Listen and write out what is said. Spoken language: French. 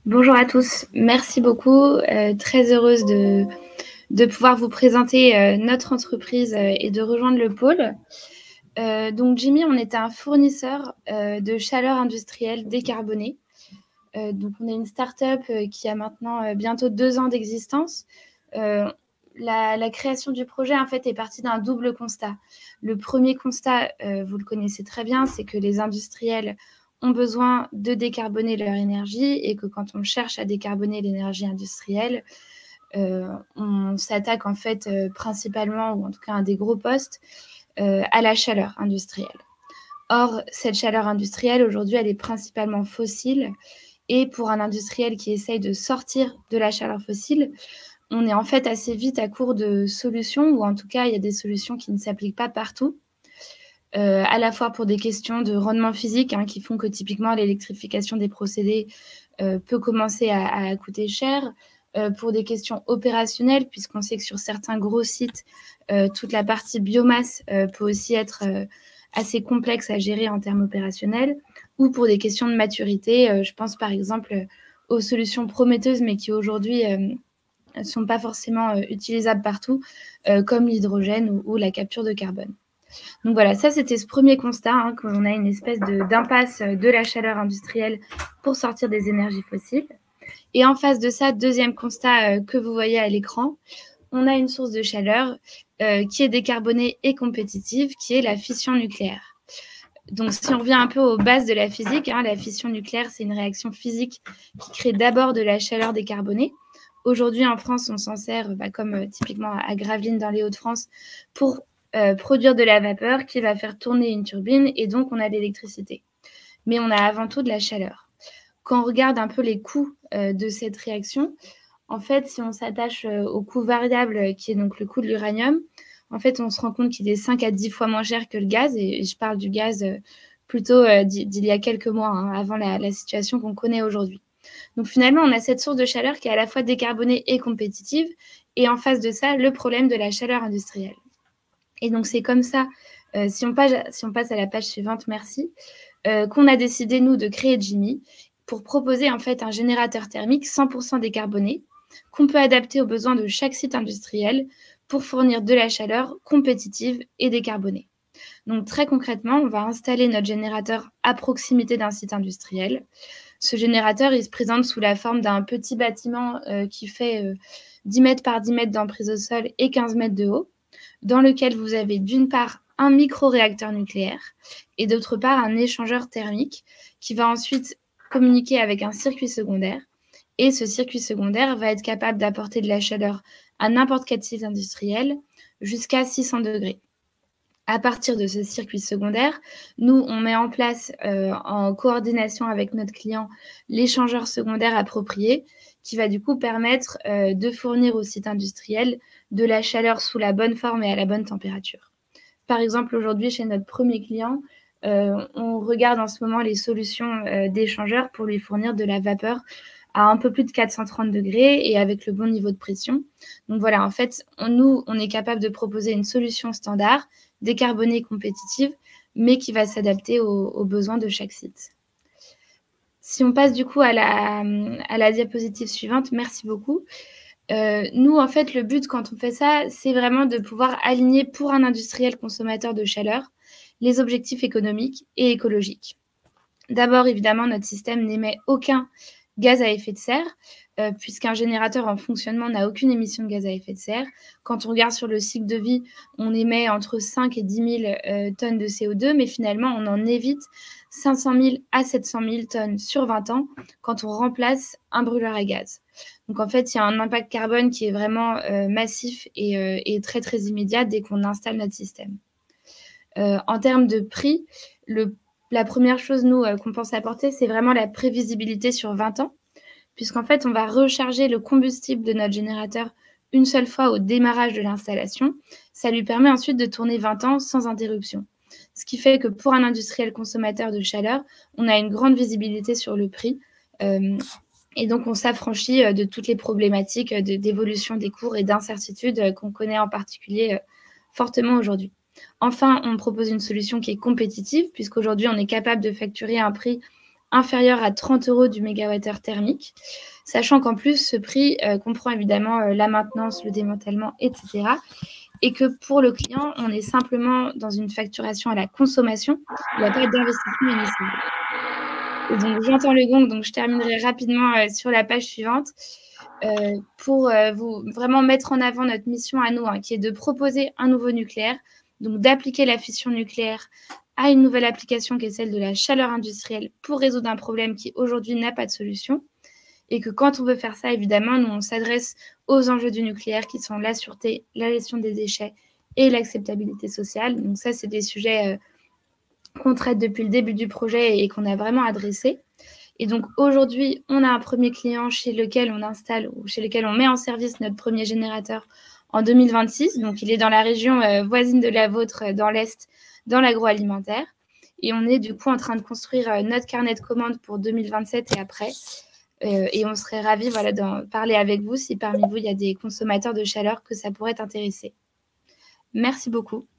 Bonjour à tous, merci beaucoup. Très heureuse de pouvoir vous présenter notre entreprise et de rejoindre le pôle. Donc Jimmy, on est un fournisseur de chaleur industrielle décarbonée. Donc on est une start-up qui a maintenant bientôt 2 ans d'existence. La création du projet en fait est partie d'un double constat. Le premier constat, vous le connaissez très bien, c'est que les industriels ont besoin de décarboner leur énergie et que quand on cherche à décarboner l'énergie industrielle, on s'attaque en fait principalement, ou en tout cas un des gros postes, à la chaleur industrielle. Or, cette chaleur industrielle, aujourd'hui, elle est principalement fossile. Et pour un industriel qui essaye de sortir de la chaleur fossile, on est en fait assez vite à court de solutions, ou en tout cas, il y a des solutions qui ne s'appliquent pas partout. À la fois pour des questions de rendement physique qui font que typiquement l'électrification des procédés peut commencer à coûter cher, pour des questions opérationnelles, puisqu'on sait que sur certains gros sites, toute la partie biomasse peut aussi être assez complexe à gérer en termes opérationnels, ou pour des questions de maturité. Je pense par exemple aux solutions prometteuses, mais qui aujourd'hui ne sont pas forcément utilisables partout, comme l'hydrogène ou la capture de carbone. Donc voilà, ça c'était ce premier constat, qu'on a une espèce d'impasse de la chaleur industrielle pour sortir des énergies fossiles. Et en face de ça, deuxième constat que vous voyez à l'écran, on a une source de chaleur qui est décarbonée et compétitive, qui est la fission nucléaire. Donc si on revient un peu aux bases de la physique, la fission nucléaire, c'est une réaction physique qui crée d'abord de la chaleur décarbonée. Aujourd'hui, en France, on s'en sert, comme typiquement à Gravelines dans les Hauts-de-France, pour produire de la vapeur qui va faire tourner une turbine, et donc on a de l'électricité. Mais on a avant tout de la chaleur. Quand on regarde un peu les coûts de cette réaction, en fait, si on s'attache au coût variable, qui est donc le coût de l'uranium, en fait, on se rend compte qu'il est 5 à 10 fois moins cher que le gaz. Et je parle du gaz plutôt d'il y a quelques mois, avant la situation qu'on connaît aujourd'hui. Donc finalement, on a cette source de chaleur qui est à la fois décarbonée et compétitive. Et en face de ça, le problème de la chaleur industrielle. Et donc c'est comme ça, si on passe à la page suivante, merci, qu'on a décidé, nous, de créer Jimmy pour proposer en fait un générateur thermique 100% décarboné qu'on peut adapter aux besoins de chaque site industriel pour fournir de la chaleur compétitive et décarbonée. Donc très concrètement, on va installer notre générateur à proximité d'un site industriel. Ce générateur, il se présente sous la forme d'un petit bâtiment qui fait 10 mètres par 10 mètres d'emprise au sol et 15 mètres de haut, dans lequel vous avez d'une part un micro-réacteur nucléaire et d'autre part un échangeur thermique qui va ensuite communiquer avec un circuit secondaire. Et ce circuit secondaire va être capable d'apporter de la chaleur à n'importe quel site industriel jusqu'à 600 degrés. À partir de ce circuit secondaire, nous, on met en place, en coordination avec notre client, l'échangeur secondaire approprié qui va du coup permettre de fournir au site industriel de la chaleur sous la bonne forme et à la bonne température. Par exemple, aujourd'hui, chez notre premier client, on regarde en ce moment les solutions d'échangeurs pour lui fournir de la vapeur à un peu plus de 430 degrés et avec le bon niveau de pression. Donc voilà, en fait, on est capable de proposer une solution standard, décarbonée, compétitive, mais qui va s'adapter aux besoins de chaque site. Si on passe du coup à la diapositive suivante, merci beaucoup. Nous, en fait, le but quand on fait ça, c'est vraiment de pouvoir aligner pour un industriel consommateur de chaleur les objectifs économiques et écologiques. D'abord, évidemment, notre système n'émet aucun gaz à effet de serre, puisqu'un générateur en fonctionnement n'a aucune émission de gaz à effet de serre. Quand on regarde sur le cycle de vie, on émet entre 5 et 10 000 tonnes de CO2, mais finalement, on en évite 500 000 à 700 000 tonnes sur 20 ans quand on remplace un brûleur à gaz. Donc en fait, il y a un impact carbone qui est vraiment massif et très très immédiat dès qu'on installe notre système. En termes de prix, la première chose, nous, qu'on pense apporter, c'est vraiment la prévisibilité sur 20 ans, puisqu'en fait, on va recharger le combustible de notre générateur une seule fois au démarrage de l'installation. Ça lui permet ensuite de tourner 20 ans sans interruption. Ce qui fait que pour un industriel consommateur de chaleur, on a une grande visibilité sur le prix. Et donc, on s'affranchit de toutes les problématiques d'évolution des cours et d'incertitude qu'on connaît en particulier fortement aujourd'hui. Enfin, on propose une solution qui est compétitive, puisqu'aujourd'hui, on est capable de facturer un prix inférieur à 30 € du mégawattheure thermique, sachant qu'en plus, ce prix comprend évidemment la maintenance, le démantèlement, etc. Et que pour le client, on est simplement dans une facturation à la consommation, il n'y a pas d'investissement initial. Et donc, j'entends le gong, donc je terminerai rapidement sur la page suivante pour vous vraiment mettre en avant notre mission à nous, hein, qui est de proposer un nouveau nucléaire, donc d'appliquer la fission nucléaire à une nouvelle application qui est celle de la chaleur industrielle pour résoudre un problème qui aujourd'hui n'a pas de solution. Et que quand on veut faire ça, évidemment, nous, on s'adresse aux enjeux du nucléaire qui sont la sûreté, la gestion des déchets et l'acceptabilité sociale. Donc ça, c'est des sujets qu'on traite depuis le début du projet et qu'on a vraiment adressés. Et donc aujourd'hui, on a un premier client chez lequel on installe ou chez lequel on met en service notre premier générateur en 2026. Donc il est dans la région voisine de la vôtre, dans l'Est, dans l'agroalimentaire. Et on est du coup en train de construire notre carnet de commandes pour 2027 et après. Et on serait ravis d'en parler avec vous si parmi vous, il y a des consommateurs de chaleur que ça pourrait intéresser. Merci beaucoup.